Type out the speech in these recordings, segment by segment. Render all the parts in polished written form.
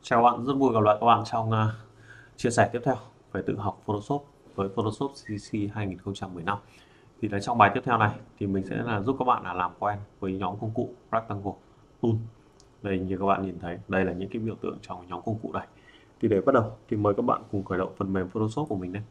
Chào bạn, rất vui gặp lại các bạn trong chia sẻ tiếp theo về tự học Photoshop với Photoshop CC 2015. Thì là trong bài tiếp theo này thì mình sẽ là giúp các bạn là làm quen với nhóm công cụ Rectangle Tool. Đây như các bạn nhìn thấy, đây là những cái biểu tượng trong nhóm công cụ này. Thì để bắt đầu thì mời các bạn cùng khởi động phần mềm Photoshop của mình đây.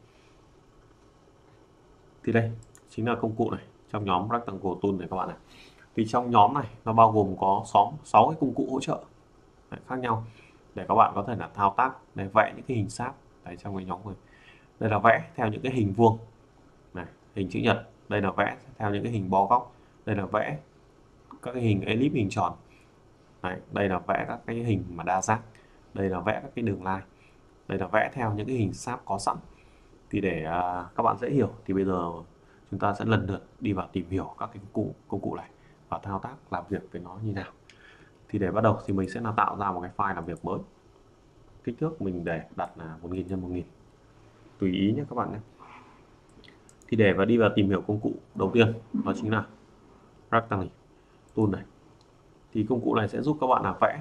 Thì đây chính là công cụ này trong nhóm Rectangle Tool này các bạn này. Thì trong nhóm này nó bao gồm có 6 cái công cụ hỗ trợ khác nhau để các bạn có thể là thao tác để vẽ những cái hình sáp đấy trong cái nhóm này. Đây là vẽ theo những cái hình vuông này, hình chữ nhật. Đây là vẽ theo những cái hình bo góc. Đây là vẽ các cái hình elip, hình tròn. Đấy, đây là vẽ các cái hình mà đa giác. Đây là vẽ các cái đường line. Đây là vẽ theo những cái hình sáp có sẵn. Thì để các bạn dễ hiểu thì bây giờ chúng ta sẽ lần lượt đi vào tìm hiểu các cái công cụ này và thao tác làm việc với nó như nào. Thì để bắt đầu thì mình sẽ là tạo ra một cái file làm việc mới. Kích thước mình để đặt là 1000 x 1000, tùy ý nhé các bạn nhé. Thì để đi vào tìm hiểu công cụ đầu tiên đó chính là Rectangle Tool này. Thì công cụ này sẽ giúp các bạn là vẽ.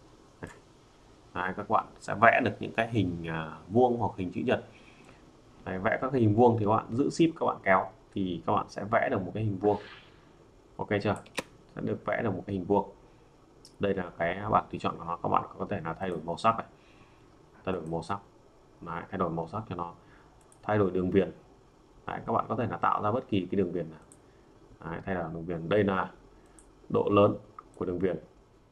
Đấy, các bạn sẽ vẽ được những cái hình vuông hoặc hình chữ nhật. Đấy, vẽ các cái hình vuông thì các bạn giữ shift các bạn kéo thì các bạn sẽ vẽ được một cái hình vuông. Ok chưa? Sẽ được vẽ được một cái hình vuông. Đây là cái bảng tùy chọn của nó, các bạn có thể là thay đổi màu sắc này, thay đổi màu sắc. Đấy, thay đổi màu sắc cho nó, thay đổi đường viền. Đấy, các bạn có thể là tạo ra bất kỳ cái đường viền nào. Đấy, thay đổi đường viền. Đây là độ lớn của đường viền,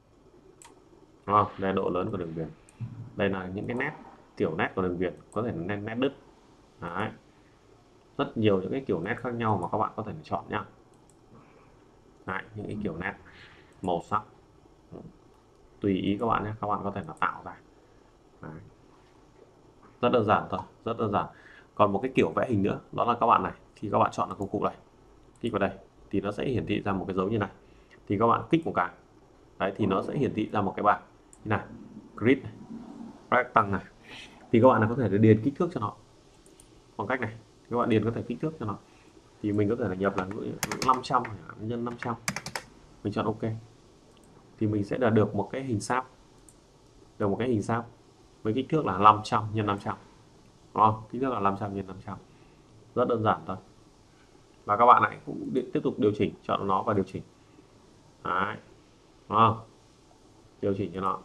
đúng không? Đây là độ lớn của đường viền. Đây là những cái nét, kiểu nét của đường viền, có thể là nét đứt. Đấy, rất nhiều những cái kiểu nét khác nhau mà các bạn có thể chọn nhá. Đấy, những cái kiểu nét, màu sắc tùy ý các bạn nhé, các bạn có thể là tạo ra. Đấy, rất đơn giản thôi, rất đơn giản. Còn một cái kiểu vẽ hình nữa đó là các bạn này, khi các bạn chọn là công cụ này, kích vào đây thì nó sẽ hiển thị ra một cái dấu như này. Thì các bạn kích một cái đấy thì nó sẽ hiển thị ra một cái bảng như này, grid này, rectangle này. Thì các bạn là có thể điền kích thước cho nó bằng cách này. Các bạn điền có thể kích thước cho nó, thì mình có thể là nhập là 500 nhân 500, mình chọn ok thì mình sẽ là được một cái hình sáp, được một cái hình sáp với kích thước là 500 nhân 500, đúng không? Kích thước là 500 nhân 500, rất đơn giản thôi. Và các bạn lại cũng tiếp tục điều chỉnh, chọn nó và điều chỉnh. Đấy, đúng không? Điều chỉnh cho nó.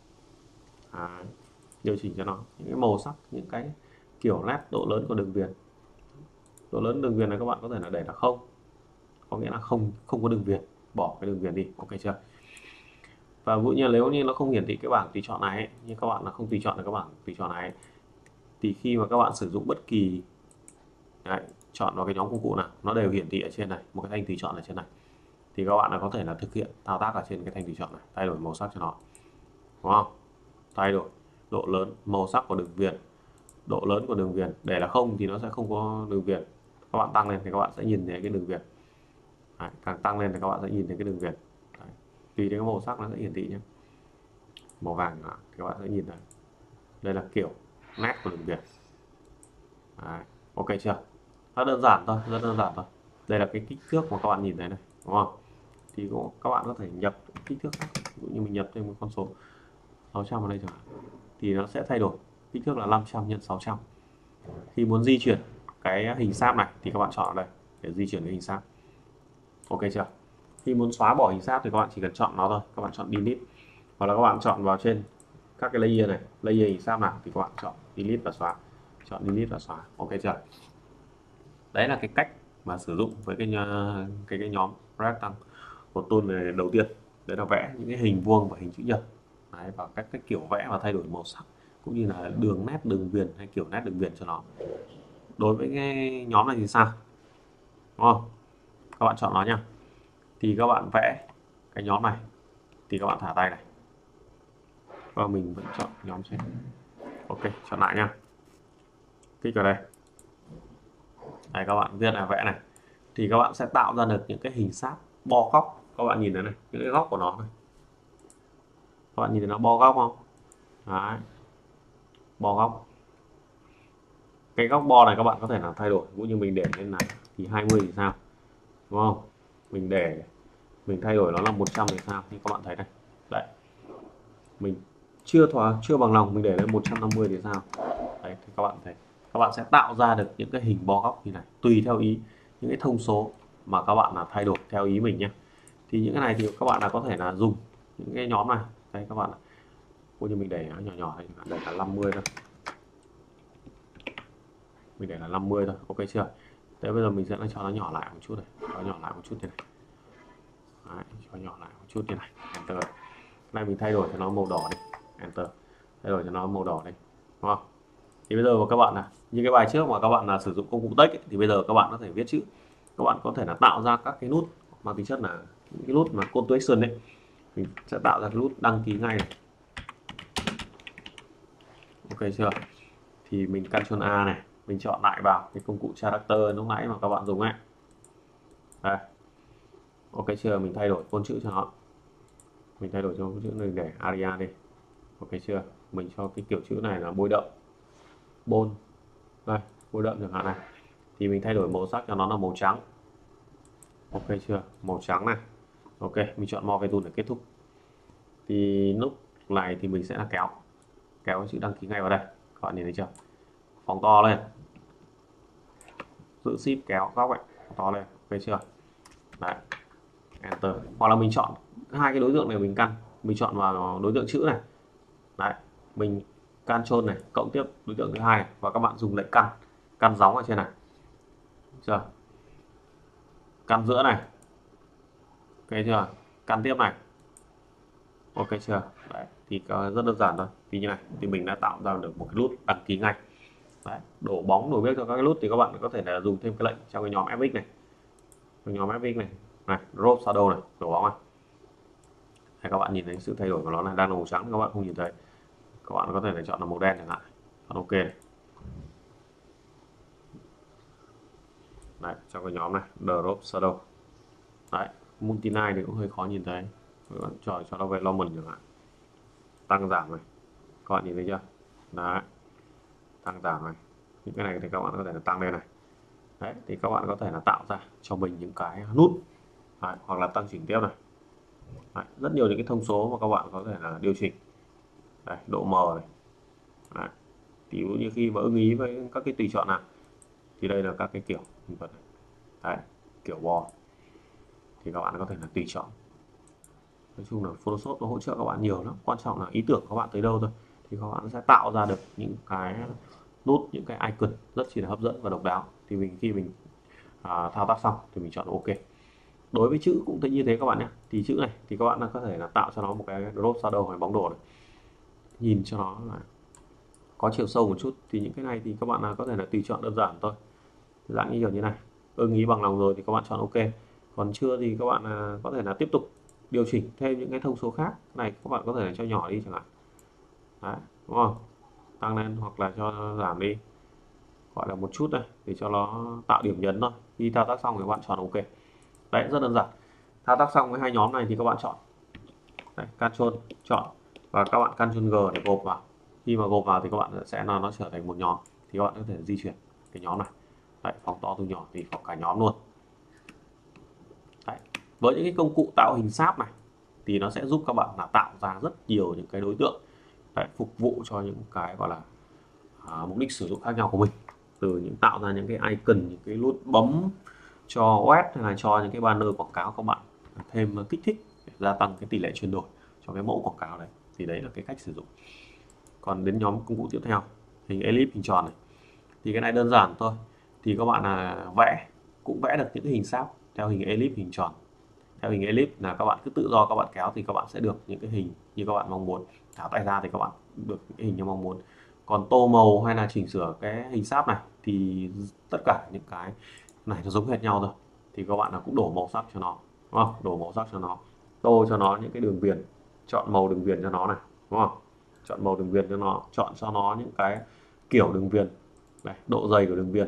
Đấy, điều chỉnh cho nó những cái màu sắc, những cái kiểu nét, độ lớn của đường viền. Độ lớn đường viền này các bạn có thể là để là không, có nghĩa là không có đường viền, bỏ cái đường viền đi. Ok chưa? Và ví dụ như nếu như nó không hiển thị cái bảng tùy chọn này ấy, như các bạn là không tùy chọn được các bảng tùy chọn này ấy, thì khi mà các bạn sử dụng bất kỳ đấy, chọn vào cái nhóm công cụ nào nó đều hiển thị ở trên này một cái thanh tùy chọn ở trên này, thì các bạn là có thể là thực hiện thao tác ở trên cái thanh tùy chọn này, thay đổi màu sắc cho nó, đúng không? Thay đổi độ lớn, màu sắc của đường viền, độ lớn của đường viền. Để là không thì nó sẽ không có đường viền, các bạn tăng lên thì các bạn sẽ nhìn thấy cái đường viền. Đấy, càng tăng lên thì các bạn sẽ nhìn thấy cái đường viền. Đấy, tùy theo cái màu sắc nó sẽ hiển thị nhé. Màu vàng thì các bạn sẽ nhìn thấy đây là kiểu nét của đường viền. Đấy, ok chưa? Rất đơn giản thôi, rất đơn giản thôi. Đây là cái kích thước mà các bạn nhìn thấy này, đúng không? Thì các bạn có thể nhập kích thước khác. Ví dụ như mình nhập thêm một con số 600 vào đây chẳng hạn, thì nó sẽ thay đổi kích thước là 500 nhân 600. Khi muốn di chuyển cái hình sáp này thì các bạn chọn ở đây để di chuyển cái hình sáp. Ok chưa? Khi muốn xóa bỏ hình sáp thì các bạn chỉ cần chọn nó thôi, các bạn chọn delete, hoặc là các bạn chọn vào trên các cái layer này, layer hình sáp nào thì các bạn chọn delete và xóa, chọn delete và xóa. Ok chưa? Đấy là cái cách mà sử dụng với cái nhóm rectangle của tool này đầu tiên. Đấy là vẽ những cái hình vuông và hình chữ nhật. Đấy, và cách kiểu vẽ và thay đổi màu sắc cũng như là đường nét, đường viền hay kiểu nét, đường viền cho nó. Đối với cái nhóm này thì sao, đúng không? Các bạn chọn nó nha. Thì các bạn vẽ cái nhóm này thì các bạn thả tay này và mình vẫn chọn nhóm trên. Ok, chọn lại nha, kích vào đây. Đây, các bạn viết là vẽ này thì các bạn sẽ tạo ra được những cái hình sáp bo góc. Các bạn nhìn thấy này, những cái góc của nó này, các bạn nhìn thấy nó bo góc không? Đấy, bo góc. Cái góc bo này các bạn có thể là thay đổi, ví dụ như mình để lên này thì 20 thì sao, đúng không? Mình thay đổi nó là 100 thì sao? Thì các bạn thấy này, đấy, mình chưa bằng lòng mình để lên 150 thì sao? Đấy thì các bạn thấy các bạn sẽ tạo ra được những cái hình bo góc như này tùy theo ý, những cái thông số mà các bạn là thay đổi theo ý mình nhé. Thì những cái này thì các bạn là có thể là dùng những cái nhóm này. Đây các bạn coi như mình để nhỏ nhỏ này, để là 50 thôi, mình để là 50 thôi, ok chưa? Thế bây giờ mình sẽ cho nó nhỏ lại một chút này, cho nhỏ lại một chút như này. Đấy, cho nhỏ lại một chút như này, enter. Này mình thay đổi cho nó màu đỏ đi, enter, thay đổi cho nó màu đỏ đi, đúng không? Thì bây giờ các bạn là như cái bài trước mà các bạn là sử dụng công cụ text ấy, thì bây giờ các bạn có thể viết chữ, các bạn có thể là tạo ra các cái nút mang tính chất là những cái nút mà call to action đấy, mình sẽ tạo ra cái nút đăng ký ngay này, ok chưa? Thì mình Ctrl A này, mình chọn lại vào cái công cụ character lúc nãy mà các bạn dùng ấy, đây, ok chưa? Mình thay đổi phông chữ cho nó, mình thay đổi cho chữ này để Aria đi, ok chưa? Mình cho cái kiểu chữ này là bôi đậm, bold, đây bôi đậm chẳng hạn này, thì mình thay đổi màu sắc cho nó là màu trắng, ok chưa? Màu trắng này, ok, mình chọn More Tool để kết thúc. Thì lúc này thì mình sẽ là kéo cái chữ đăng ký ngay vào đây, các bạn nhìn thấy chưa? Phóng to lên, giữ shift kéo góc ấy, to lên, ok chưa? Đấy, enter. Hoặc là mình chọn hai cái đối tượng này, mình chọn vào đối tượng chữ này, đấy, mình Ctrl này cộng tiếp đối tượng thứ hai này, và các bạn dùng lệnh căn gióng ở trên này, chưa? Căn giữa này, ok chưa? Căn tiếp này, ok chưa? Đấy, thì rất đơn giản thôi. Thì như này thì mình đã tạo ra được một cái nút đăng ký ngay. Đấy, đổ bóng đổ biếc cho các cái nút thì các bạn có thể là dùng thêm cái lệnh trong cái nhóm fx này, trong nhóm fx này, này drop shadow này, đổ bóng này. Hay các bạn nhìn thấy sự thay đổi của nó là đang là màu trắng, các bạn không nhìn thấy, các bạn có thể là chọn là màu đen chẳng hạn, chọn ok này. Đấy, trong cái nhóm này drop shadow, đấy, multi-line thì cũng hơi khó nhìn thấy, các bạn chọn cho nó về Norman chẳng hạn, tăng giảm này, các bạn nhìn thấy chưa? Đấy, tăng giảm này, những cái này thì các bạn có thể là tăng lên này. Đấy, thì các bạn có thể là tạo ra cho mình những cái nút. Đấy, hoặc là tăng chỉnh tiếp này. Đấy, rất nhiều những cái thông số mà các bạn có thể là điều chỉnh. Đấy, độ mờ này. Đấy, ví dụ như khi mà ưng ý với các cái tùy chọn nào thì đây là các cái kiểu hình vật này. Đấy, kiểu bò thì các bạn có thể là tùy chọn. Nói chung là Photoshop nó hỗ trợ các bạn nhiều lắm, quan trọng là ý tưởng các bạn tới đâu thôi thì các bạn sẽ tạo ra được những cái nút, những cái icon rất chỉ là hấp dẫn và độc đáo. Thì khi mình thao tác xong thì mình chọn ok. Đối với chữ cũng như thế các bạn nhé. Thì chữ này thì các bạn có thể là tạo cho nó một cái drop shadow hay bóng đổ này, nhìn cho nó là có chiều sâu một chút. Thì những cái này thì các bạn có thể là tùy chọn đơn giản thôi, dạng như kiểu như này, ưng ý bằng lòng rồi thì các bạn chọn ok, còn chưa thì các bạn có thể là tiếp tục điều chỉnh thêm những cái thông số khác. Này các bạn có thể là cho nhỏ đi chẳng hạn. Đấy, đúng không? Tăng lên hoặc là cho giảm đi, gọi là một chút đây để cho nó tạo điểm nhấn thôi. Khi thao tác xong thì các bạn chọn ok. Đấy, rất đơn giản. Thao tác xong với hai nhóm này thì các bạn chọn đấy, Ctrl chọn và các bạn Ctrl G để gộp vào. Khi mà gộp vào thì các bạn sẽ là nó trở thành một nhóm, thì các bạn có thể di chuyển cái nhóm này. Đấy, phóng to từ nhỏ thì phóng cả nhóm luôn. Đấy, với những cái công cụ tạo hình sáp này thì nó sẽ giúp các bạn là tạo ra rất nhiều những cái đối tượng. Đấy, phục vụ cho những cái gọi là mục đích sử dụng khác nhau của mình, từ những tạo ra những cái icon, những cái nút bấm cho web hay là cho những cái banner quảng cáo các bạn thêm kích thích để gia tăng cái tỷ lệ chuyển đổi cho cái mẫu quảng cáo đấy. Thì đấy là cái cách sử dụng. Còn đến nhóm công cụ tiếp theo, hình ellipse, hình tròn này, thì cái này đơn giản thôi. Thì các bạn vẽ cũng vẽ được những cái hình sáp theo hình ellipse, hình tròn. Theo hình ellipse là các bạn cứ tự do các bạn kéo thì các bạn sẽ được những cái hình như các bạn mong muốn, tháo tay ra thì các bạn được những cái hình như mong muốn. Còn tô màu hay là chỉnh sửa cái hình sáp này thì tất cả những cái này nó giống hệt nhau thôi. Thì các bạn cũng đổ màu sắc cho nó, đúng không? Đổ màu sắc cho nó, tô cho nó những cái đường viền, chọn màu đường viền cho nó này, đúng không? Chọn màu đường viền cho nó, chọn cho nó những cái kiểu đường viền này, độ dày của đường viền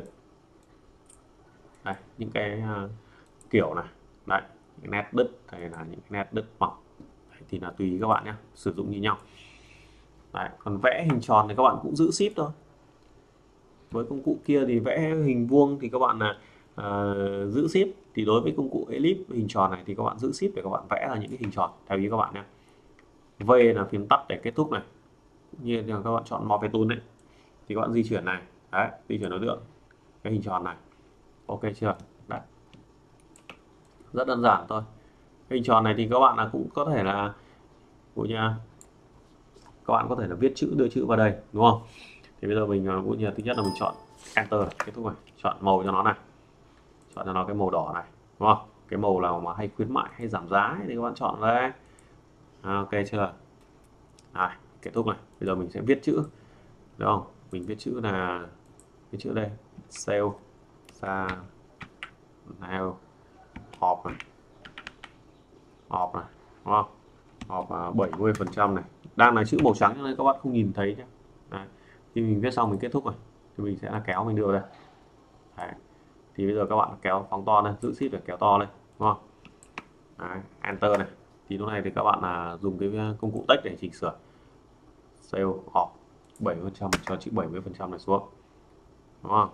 này, những cái kiểu này, đấy, những nét đứt hay là những nét đứt mỏng thì là tùy các bạn nhé, sử dụng như nhau. Đấy, còn vẽ hình tròn thì các bạn cũng giữ ship thôi. Với công cụ kia thì vẽ hình vuông thì các bạn giữ ship. Thì đối với công cụ ellipse hình tròn này thì các bạn giữ ship để các bạn vẽ ra những cái hình tròn theo ý các bạn nhé. V là phím tắt để kết thúc này, nhiên là các bạn chọn Morphe Tool đấy thì các bạn di chuyển này, đấy, di chuyển đối tượng cái hình tròn này, ok chưa? Đấy, rất đơn giản thôi. Cái hình tròn này thì các bạn là cũng có thể là dụ như các bạn có thể là viết chữ, đưa chữ vào đây đúng không? Thì bây giờ mình cũng như thứ nhất là mình chọn Enter này, kết thúc này, chọn màu cho nó này, chọn cho nó cái màu đỏ này đúng không? Cái màu nào mà hay khuyến mại hay giảm giá ấy, thì các bạn chọn đây. Ok chưa? Này, kết thúc này. Bây giờ mình sẽ viết chữ đúng không? Mình viết chữ là cái chữ đây, sale sa nào họp này, họp này đúng không? Họp 70% này, đang là chữ màu trắng cho nên các bạn không nhìn thấy nhé. Đấy. Khi mình viết xong mình kết thúc rồi thì mình sẽ là kéo mình đưa đây. Đấy. Thì bây giờ các bạn kéo phóng to lên, giữ shift để kéo to lên đúng không? Đấy. Enter này, thì lúc này thì các bạn là dùng cái công cụ text để chỉnh sửa sale họp 70% cho chữ 70% này xuống đúng không?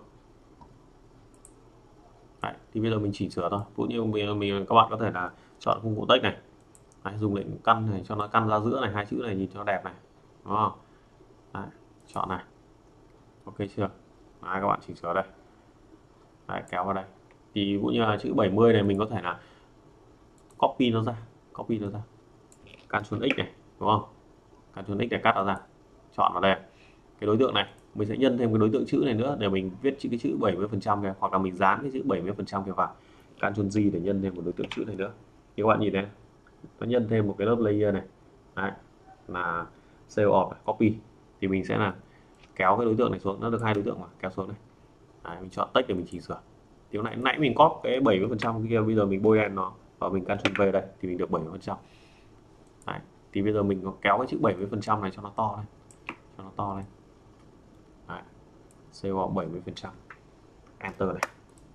Đấy. Thì bây giờ mình chỉnh sửa thôi, cũng như mình các bạn có thể là chọn công cụ text này. Đấy, dùng lệnh căn này cho nó căn ra giữa này, hai chữ này nhìn cho nó đẹp này đúng không? Đấy, chọn này, ok chưa? Đấy, các bạn chỉnh sửa đây. Đấy, kéo vào đây thì cũng như là chữ 70 này mình có thể là copy nó ra, copy nó ra, Ctrl X này đúng không? Ctrl X để cắt nó ra, chọn vào đây cái đối tượng này, mình sẽ nhân thêm cái đối tượng chữ này nữa để mình viết cái chữ 70% kia, hoặc là mình dán cái chữ 70% kia vào, Ctrl G để nhân thêm một đối tượng chữ này nữa. Thì các bạn nhìn thấy nó nhân thêm một cái lớp layer này. Đấy, là save off copy, thì mình sẽ là kéo cái đối tượng này xuống, nó được hai đối tượng mà kéo xuống này. Đấy, mình chọn text để mình chỉnh sửa. Thì nãy nãy mình copy cái 70% kia, bây giờ mình bôi đen nó và mình Ctrl V đây thì mình được 70%. Đấy, thì bây giờ mình kéo cái chữ 70% này cho nó to lên, cho nó to lên. Đấy, save off 70%, enter này.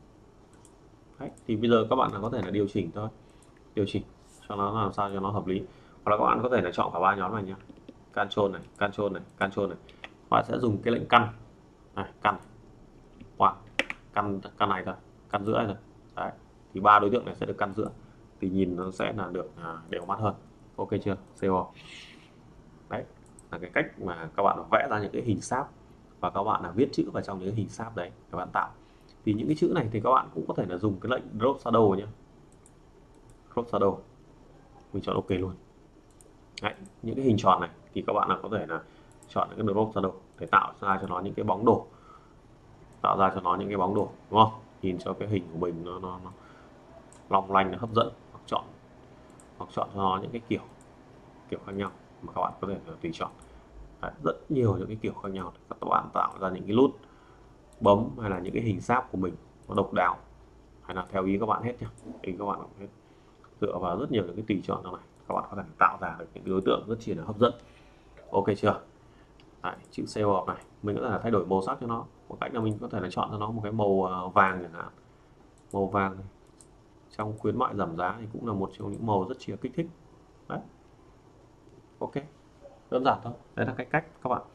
Đấy, thì bây giờ các bạn là có thể là điều chỉnh thôi, điều chỉnh cho nó làm sao cho nó hợp lý, hoặc là các bạn có thể là chọn cả ba nhóm này nhé, Ctrl này, Ctrl này, Ctrl này, bạn sẽ dùng cái lệnh căn này, căn wow, căn này thôi, căn giữa này thôi. Đấy, thì ba đối tượng này sẽ được căn giữa thì nhìn nó sẽ là được đều mắt hơn. Ok chưa? Save. Đấy là cái cách mà các bạn vẽ ra những cái hình sáp và các bạn là viết chữ vào trong những cái hình sáp đấy các bạn tạo. Thì những cái chữ này thì các bạn cũng có thể là dùng cái lệnh drop shadow nhé, drop shadow, mình chọn ok luôn. Đấy, những cái hình tròn này thì các bạn là có thể là chọn cái drop shadow để tạo ra cho nó những cái bóng đổ, tạo ra cho nó những cái bóng đổ đúng không? Nhìn cho cái hình của mình nó long lanh, nó hấp dẫn, hoặc chọn cho nó những cái kiểu kiểu khác nhau mà các bạn có thể tùy chọn. Đấy, rất nhiều những cái kiểu khác nhau để các bạn tạo ra những cái nút bấm hay là những cái hình sáp của mình nó độc đáo hay là theo ý các bạn hết nhé, ý các bạn hết, dựa vào rất nhiều những cái tùy chọn trong này các bạn có thể tạo ra được những đối tượng rất chi là hấp dẫn. Ok chưa? Đấy, chữ sale off này mình có thể là thay đổi màu sắc cho nó, một cách là mình có thể là chọn cho nó một cái màu vàng chẳng hạn, màu vàng này trong khuyến mại giảm giá thì cũng là một trong những màu rất chi là kích thích. Đấy, ok, đơn giản thôi, đấy là cách các bạn.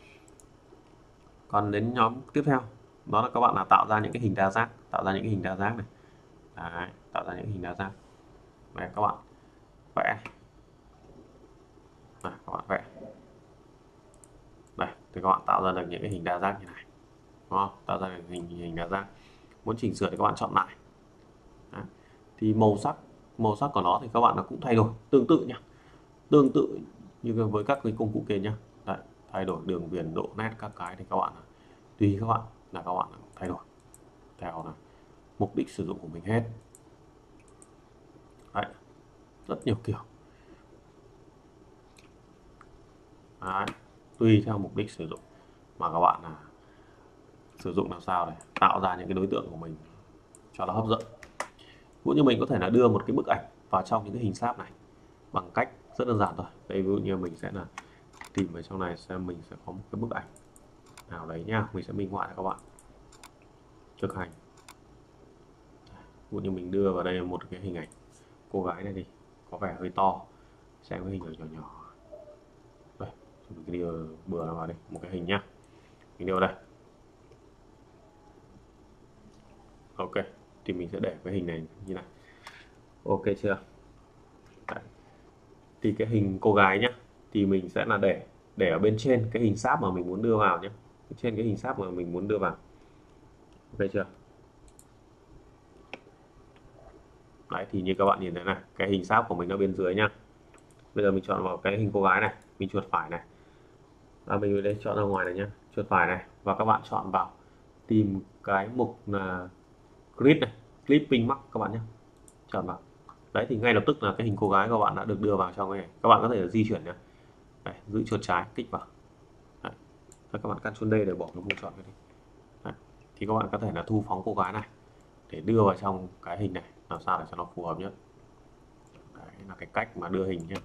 Còn đến nhóm tiếp theo đó là các bạn là tạo ra những cái hình đa giác, tạo ra những cái hình đa giác này. Đấy, tạo ra những hình đa giác này các bạn vẽ này, các bạn vẽ đây thì các bạn tạo ra được những cái hình đa giác như này đúng không? Tạo ra được hình đa giác. Muốn chỉnh sửa thì các bạn chọn lại. Đấy. Thì màu sắc của nó thì các bạn là cũng thay đổi tương tự nhá, tương tự như với các cái công cụ kia nhá. Đấy, thay đổi đường viền, độ nét các cái thì các bạn tùy các bạn là các bạn thay đổi theo là mục đích sử dụng của mình hết. Đấy, rất nhiều kiểu. Đấy, tùy theo mục đích sử dụng mà các bạn là sử dụng làm sao để tạo ra những cái đối tượng của mình cho nó hấp dẫn. Cũng như mình có thể là đưa một cái bức ảnh vào trong những cái hình sáp này bằng cách rất đơn giản thôi. Đây ví dụ như mình sẽ là tìm ở trong này xem mình sẽ có một cái bức ảnh nào đấy nha, mình sẽ minh họa cho các bạn thực hành. Ví dụ như mình đưa vào đây một cái hình ảnh cô gái này đi, có vẻ hơi to, xem cái hình nhỏ nhỏ. Đây, mình đưa bừa nó vào đây một cái hình nhá, mình đưa vào đây. Ok, thì mình sẽ để cái hình này như này. Ok chưa? Đấy. Thì cái hình cô gái nhá thì mình sẽ là để để ở bên trên cái hình sáp mà mình muốn đưa vào nhé, trên cái hình sáp mà mình muốn đưa vào. Ok chưa? Đấy, thì như các bạn nhìn thấy này, cái hình sáp của mình ở bên dưới nhá. Bây giờ mình chọn vào cái hình cô gái này, mình chuột phải này, mình đây chọn ra ngoài này nhá, chuột phải này, và các bạn chọn vào tìm cái mục là clip này, clipping mask các bạn nhé, chọn vào. Đấy thì ngay lập tức là cái hình cô gái của bạn đã được đưa vào trong cái này. Các bạn có thể di chuyển nhé, đấy, giữ chuột trái kích vào. Đấy. Các bạn căn chuột D để bỏ cái vùng chọn cái này. Đấy. Thì các bạn có thể là thu phóng cô gái này để đưa vào trong cái hình này làm sao để cho nó phù hợp nhất. Đấy là cái cách mà đưa hình nhé.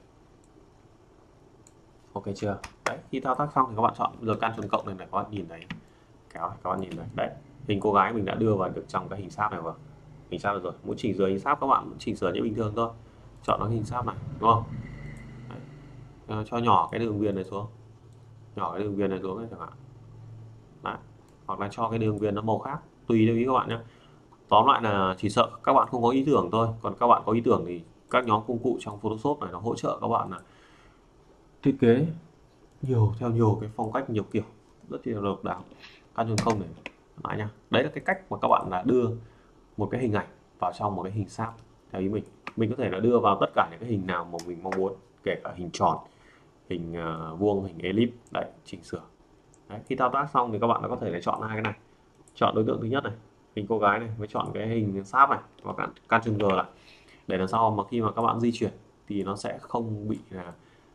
Ok chưa? Đấy, khi thao tác xong thì các bạn chọn giờ căn chuột cộng này, các bạn nhìn thấy kéo này, các bạn nhìn thấy đấy, hình cô gái mình đã đưa vào được trong cái hình sáp này. Vào hình sáp rồi, muốn chỉnh sửa hình sáp các bạn cũng chỉnh sửa như bình thường thôi, chọn nó hình sáp này đúng không? Đấy. Cho nhỏ cái đường viền này xuống, nhỏ cái đường viền này xuống này chẳng hạn. Đấy. Hoặc là cho cái đường viền nó màu khác, tùy theo ý các bạn nhé. Tóm lại là chỉ sợ các bạn không có ý tưởng thôi, còn các bạn có ý tưởng thì các nhóm công cụ trong Photoshop này nó hỗ trợ các bạn là thiết kế theo nhiều cái phong cách, nhiều kiểu, rất là độc đáo. Căn không này lại nha, đấy là cái cách mà các bạn là đưa một cái hình ảnh vào trong một cái hình sáp theo ý mình có thể là đưa vào tất cả những cái hình nào mà mình mong muốn, kể cả hình tròn, hình vuông, hình elip. Đấy, chỉnh sửa. Đấy, khi thao tác xong thì các bạn đã có thể là chọn hai cái này, chọn đối tượng thứ nhất này, hình cô gái này, với chọn cái hình sáp này và Ctrl G lại, để lần sau mà khi mà các bạn di chuyển thì nó sẽ không bị là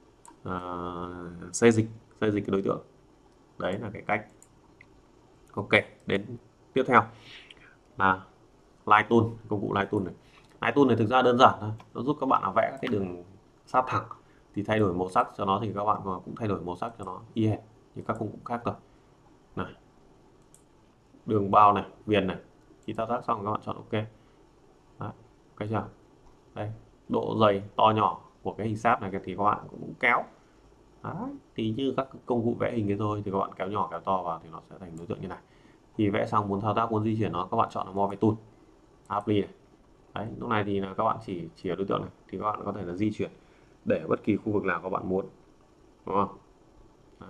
xê dịch cái đối tượng. Đấy là cái cách. Ok, đến tiếp theo là Light Tool, công cụ Light Tool này. Light Tool này thực ra đơn giản thôi, nó giúp các bạn là vẽ các cái đường sáp thẳng, thì thay đổi màu sắc cho nó thì các bạn cũng thay đổi màu sắc cho nó y hệt như các công cụ khác rồi. Này, đường bao này, viền này, khi thao tác xong các bạn chọn ok. Đấy, ok chưa? Đây, độ dày to nhỏ của cái hình sáp này thì các bạn cũng kéo. Đấy, thì như các công cụ vẽ hình cái thôi thì các bạn kéo nhỏ kéo to vào thì nó sẽ thành đối tượng như này. Thì vẽ xong muốn thao tác, muốn di chuyển nó, các bạn chọn là Move Tool, Apply này. Đấy, lúc này thì là các bạn chỉ ở đối tượng này thì các bạn có thể là di chuyển để bất kỳ khu vực nào các bạn muốn, đúng không? Đấy.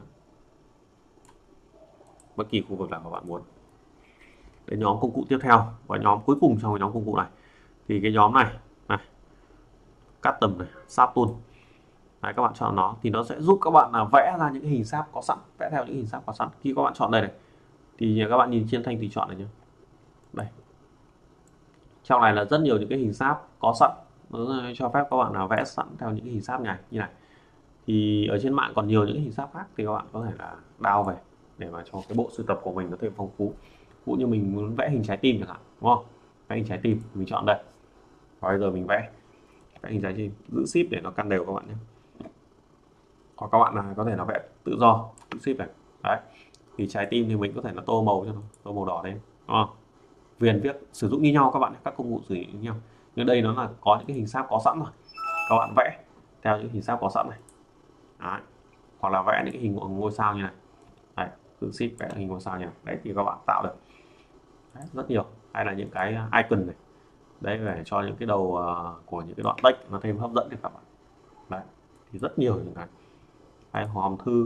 Bất kỳ khu vực nào các bạn muốn. Đến nhóm công cụ tiếp theo và nhóm cuối cùng trong cái nhóm công cụ này thì cái nhóm này Custom này, Sharp Tool. Đấy, các bạn chọn nó thì nó sẽ giúp các bạn là vẽ ra những cái hình sáp có sẵn, vẽ theo những hình sáp có sẵn. Khi các bạn chọn đây này thì các bạn nhìn trên thanh tùy chọn này nhé. Đây, trong này là rất nhiều những cái hình sáp có sẵn, nó cho phép các bạn là vẽ sẵn theo những cái hình sáp này như này. Thì ở trên mạng còn nhiều những cái hình sáp khác thì các bạn có thể là download về để mà cho cái bộ sưu tập của mình nó thêm phong phú. Ví dụ như mình muốn vẽ hình trái tim chẳng hạn, đúng không? Vẽ hình trái tim mình chọn đây, và bây giờ mình vẽ hình trái tim, giữ ship để nó căn đều các bạn nhé. Hoặc các bạn là có thể là vẽ tự do, giữ ship này. Đấy, thì trái tim thì mình có thể là tô màu cho nó, tô màu đỏ lên, đúng không? Viền viết sử dụng như nhau các bạn, các công cụ sử dụng như nhau, nhưng đây nó là có những cái hình sáp có sẵn rồi, các bạn vẽ theo những hình sáp có sẵn này. Đấy. Hoặc là vẽ những cái hình ngôi sao như này. Đấy, giữ ship vẽ hình ngôi sao như này. Đấy thì các bạn tạo được. Đấy, rất nhiều. Hay là những cái icon này, đấy để cho những cái đầu của những cái đoạn text nó thêm hấp dẫn cho các bạn. Đấy thì rất nhiều những cái. Hay hòm thư,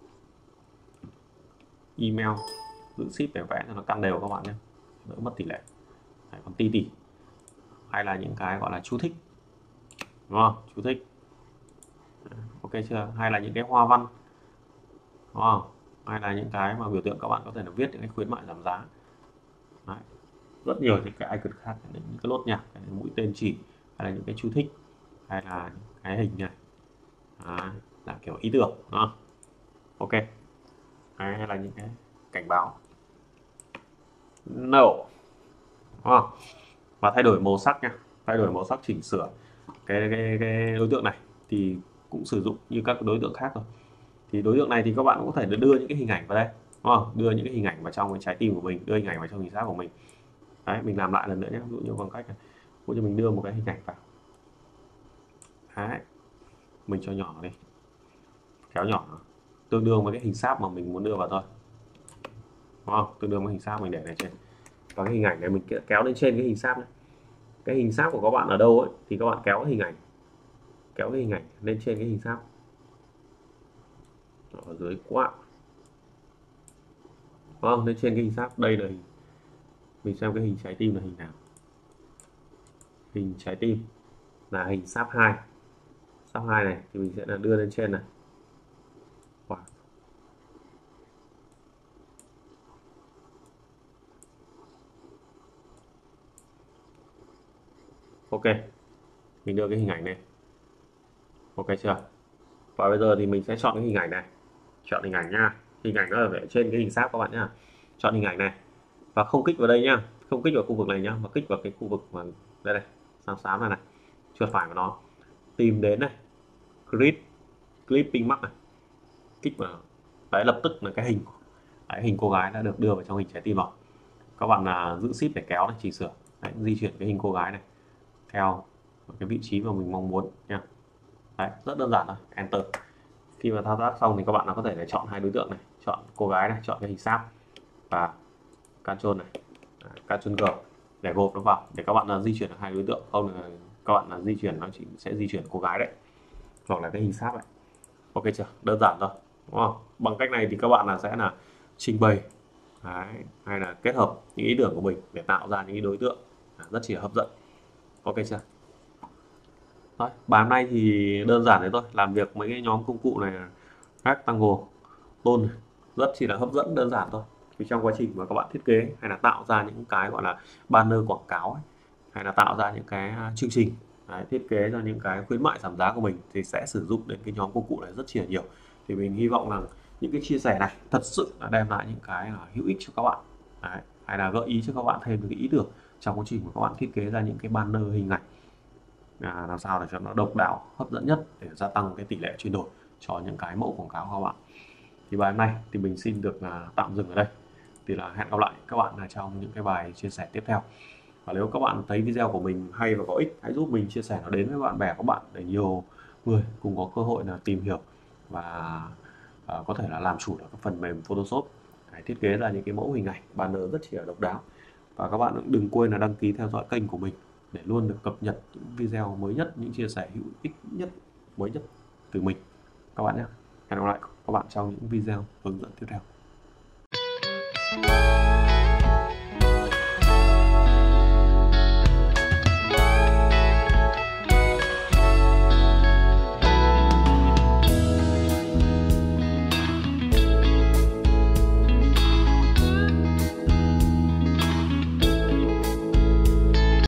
email, giữ ship để vẽ cho nó căn đều các bạn nhé, đỡ mất tỷ lệ. Đấy, còn tỉ hay là những cái gọi là chú thích, đúng không? Chú thích. Ok chưa? Hay là những cái hoa văn, đúng không? Hay là những cái mà biểu tượng các bạn có thể là viết những cái khuyến mại giảm giá. Đấy. Rất nhiều những cái icon khác, những cái lốt nhạc, cái mũi tên chỉ, hay là những cái chú thích, hay là những cái hình này. Đấy, là kiểu ý tưởng, đúng không? Ok. Đấy, hay là những cái cảnh báo no, đúng không? Và thay đổi màu sắc nha, thay đổi màu sắc, chỉnh sửa cái đối tượng này thì cũng sử dụng như các đối tượng khác rồi. Thì đối tượng này thì các bạn cũng có thể đưa những cái hình ảnh vào đây, đúng không? Đưa những cái hình ảnh vào trong cái trái tim của mình, đưa hình ảnh vào trong hình sáp của mình. Đấy, mình làm lại lần nữa nhé, ví dụ như bằng cách này. Ví dụ như mình đưa một cái hình ảnh vào. Đấy, mình cho nhỏ đi, kéo nhỏ nó, tương đương với cái hình sáp mà mình muốn đưa vào thôi, đúng không? Tương đương với hình sáp mình để này trên, và cái hình ảnh này mình kéo lên trên cái hình sáp nhé. Cái hình sáp của các bạn ở đâu ấy thì các bạn kéo cái hình ảnh lên trên cái hình sáp. ở dưới quạ. Vâng, lên trên cái hình sáp đây là hình, mình xem cái hình trái tim là hình nào. Hình trái tim là hình sáp 2. Sáp 2 này thì mình sẽ là đưa lên trên này. Wow. Ok, mình đưa cái hình ảnh này. Ok chưa? Và bây giờ thì mình sẽ chọn cái hình ảnh này. Chọn hình ảnh nha. Hình ảnh nó ở trên cái hình sáp các bạn nhá. Chọn hình ảnh này và không kích vào đây nhá, không kích vào khu vực này nhá, mà kích vào cái khu vực mà đây này, xám xám này này, chuột phải của nó, tìm đến này, clipping mark này, kích vào. Đấy, lập tức là cái hình đấy, hình cô gái đã được đưa vào trong hình trái tim rồi. Các bạn là giữ shift để kéo này, chỉnh sửa. Đấy, di chuyển cái hình cô gái này theo cái vị trí mà mình mong muốn nha. Đấy, rất đơn giản thôi, enter. Khi mà thao tác xong thì các bạn có thể để chọn hai đối tượng này, chọn cô gái này, chọn cái hình sáp và Ctrl này, Ctrl G để gộp nó vào, để các bạn là di chuyển được hai đối tượng. Không là các bạn là di chuyển, nó chỉ sẽ di chuyển cô gái đấy hoặc là cái hình sáp này. Ok chưa? Đơn giản thôi, đúng không? Bằng cách này thì các bạn là sẽ là trình bày đấy, hay là kết hợp những ý tưởng của mình để tạo ra những đối tượng rất chỉ hấp dẫn. Ok chưa? Thôi, bài hôm nay thì đơn giản đấy thôi, làm việc mấy cái nhóm công cụ này, Rectangle, Tool rất chỉ là hấp dẫn, đơn giản thôi. Thì trong quá trình mà các bạn thiết kế hay là tạo ra những cái gọi là banner quảng cáo ấy, hay là tạo ra những cái chương trình đấy, thiết kế ra những cái khuyến mại giảm giá của mình thì sẽ sử dụng đến cái nhóm công cụ này rất chỉ là nhiều. Thì mình hy vọng rằng những cái chia sẻ này thật sự là đem lại những cái hữu ích cho các bạn đấy, hay là gợi ý cho các bạn thêm những cái ý tưởng trong quá trình mà các bạn thiết kế ra những cái banner hình ảnh làm sao để cho nó độc đáo, hấp dẫn nhất để gia tăng cái tỷ lệ chuyển đổi cho những cái mẫu quảng cáo của các bạn. Thì bài hôm nay thì mình xin được tạm dừng ở đây. Thì là hẹn gặp lại các bạn trong những cái bài chia sẻ tiếp theo. Và nếu các bạn thấy video của mình hay và có ích, hãy giúp mình chia sẻ nó đến với bạn bè của bạn để nhiều người cùng có cơ hội là tìm hiểu và có thể là làm chủ được các phần mềm Photoshop, thiết kế ra những cái mẫu hình ảnh banner rất chỉ là độc đáo. Và các bạn cũng đừng quên là đăng ký theo dõi kênh của mình để luôn được cập nhật những video mới nhất, những chia sẻ hữu ích nhất, mới nhất từ mình các bạn nhé. Hẹn gặp lại các bạn trong những video hướng dẫn tiếp theo.